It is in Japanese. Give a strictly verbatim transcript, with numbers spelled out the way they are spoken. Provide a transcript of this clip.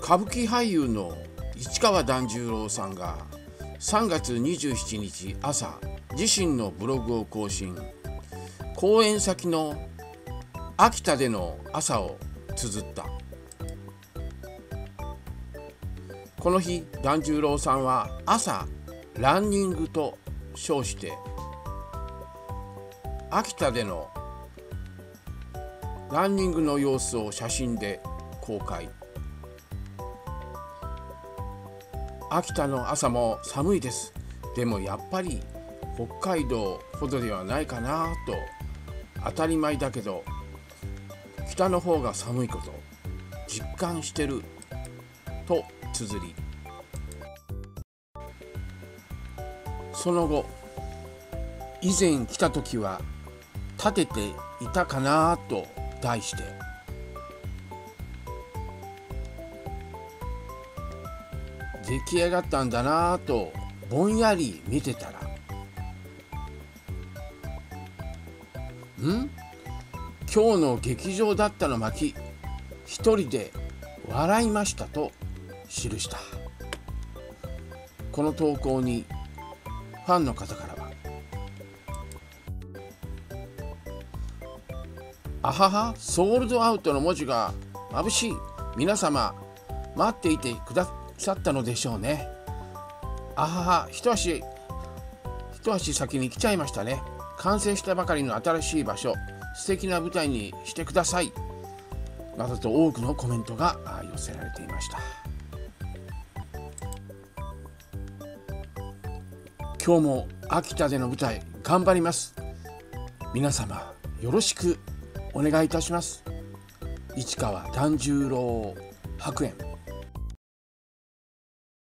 歌舞伎俳優の市川團十郎さんがさんがつにじゅうしちにち朝、自身のブログを更新。公演先の秋田での朝を綴った。この日、團十郎さんは朝ランニングと称して秋田でのランニングの様子を写真で公開。秋田の朝も寒いです。でもやっぱり北海道ほどではないかなと。当たり前だけど北の方が寒いこと実感してると綴り、その後、以前来た時は立てていたかなと題して出来上がったんだなとぼんやり見てたら、ん?今日の劇場だったの巻、一人で笑いましたと記した。この投稿にファンの方からは、あはは、ソールドアウトの文字が眩しい。皆様待っていてくださったのでしょうね。あはは、一足一足先に来ちゃいましたね。完成したばかりの新しい場所、素敵な舞台にしてください。などと多くのコメントが寄せられていました。今日も秋田での舞台頑張ります。皆様よろしくお願いいたします。市川團十郎白猿。